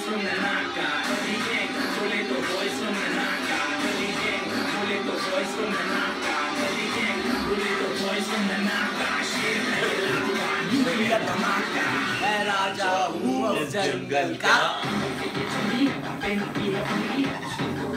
from the naka. Every gang, boleto boys from the naka. Every gang, boleto boys from the naka. Every gang, boleto boys from the naka. शेर है इलाका, यूं धमाका, मैं राजा हूँ इस जंगल का.